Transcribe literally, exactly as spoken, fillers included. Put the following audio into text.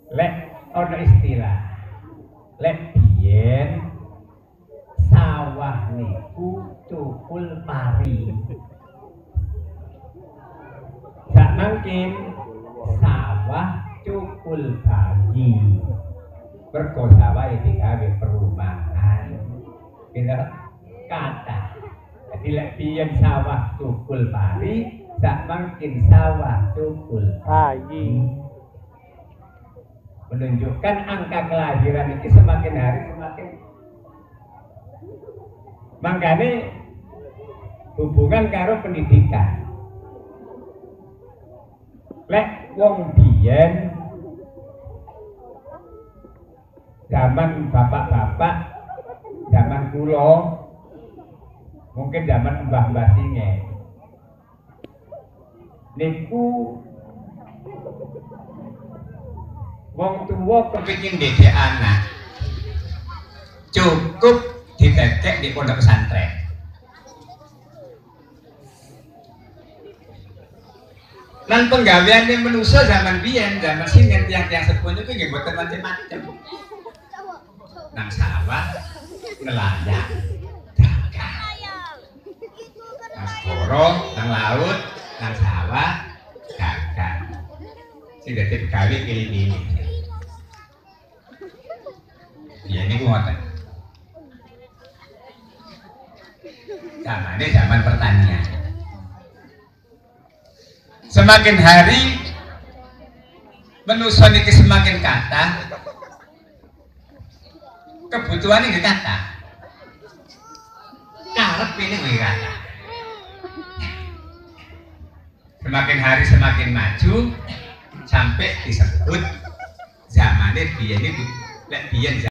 Lek ono istilah lek biyen sawah niku cukul pari. Gak mungkin sawah cukul bayi. Mergo sawah iki digawe perumahan. Gitu kata. Jadi lek biyen sawah cukul pari, gak mungkin sawah cukul bayi. Menunjukkan angka kelahiran ini semakin hari semakin. Makanya hubungan karo pendidikan. Lek wong biyen zaman bapak-bapak, zaman kula, mungkin zaman mbah-mbah singe. Niku wong tua kepingin didik anak cukup didekek di pondok pesantren. Dan penggawean yang manusia zaman biyen, zaman sini tiang-tiang sepuh itu nggih boten macam-macam. Nang sawah, nelayan, dagang. Nang segoro, nang laut, nang sawah, dagang. Sing dadi pegawe kene-kene. Ya ini ngoten. Zamannya zaman pertanian. Semakin hari manusia niki semakin kata, kebutuhan ini kata, karep ini nggih kata. Semakin hari semakin maju sampai disebut zamannya biyen itu lek biyen